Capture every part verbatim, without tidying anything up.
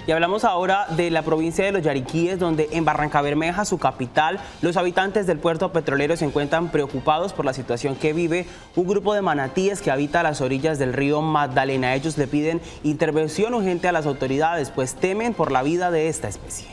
Y hablamos ahora de la provincia de los Yariquíes, donde en Barrancabermeja, su capital, los habitantes del puerto petrolero se encuentran preocupados por la situación que vive un grupo de manatíes que habita a las orillas del río Magdalena. Ellos le piden intervención urgente a las autoridades, pues temen por la vida de esta especie.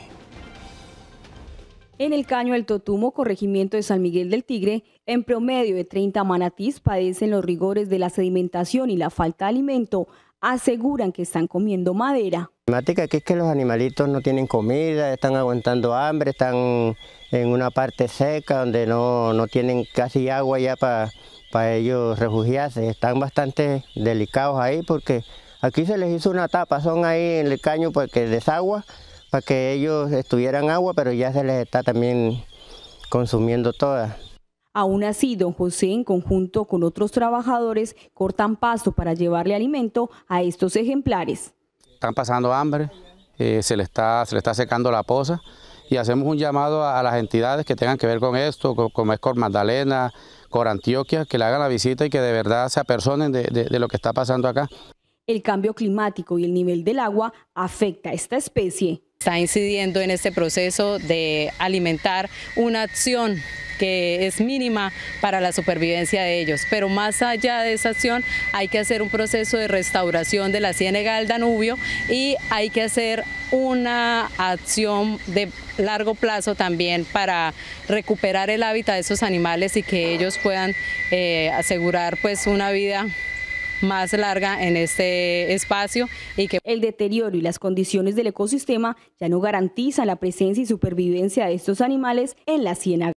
En el Caño del Totumo, corregimiento de San Miguel del Tigre, en promedio de treinta manatís padecen los rigores de la sedimentación y la falta de alimento. Aseguran que están comiendo madera. La problemática aquí es que los animalitos no tienen comida, están aguantando hambre, están en una parte seca donde no, no tienen casi agua ya para para ellos refugiarse. Están bastante delicados ahí porque aquí se les hizo una tapa, son ahí en el caño porque desagua, para que ellos estuvieran agua, pero ya se les está también consumiendo toda. Aún así, don José, en conjunto con otros trabajadores, cortan pasto para llevarle alimento a estos ejemplares. Están pasando hambre, eh, se le está, se le está secando la poza y hacemos un llamado a, a las entidades que tengan que ver con esto, como es Cor Magdalena, Cor Antioquia, que le hagan la visita y que de verdad se apersonen de, de, de lo que está pasando acá. El cambio climático y el nivel del agua afecta a esta especie. Está incidiendo en este proceso de alimentar una acción que es mínima para la supervivencia de ellos, pero más allá de esa acción hay que hacer un proceso de restauración de la ciénaga del Danubio y hay que hacer una acción de largo plazo también para recuperar el hábitat de esos animales y que ellos puedan eh, asegurar pues una vida más larga en este espacio y que el deterioro y las condiciones del ecosistema ya no garantizan la presencia y supervivencia de estos animales en la ciénaga.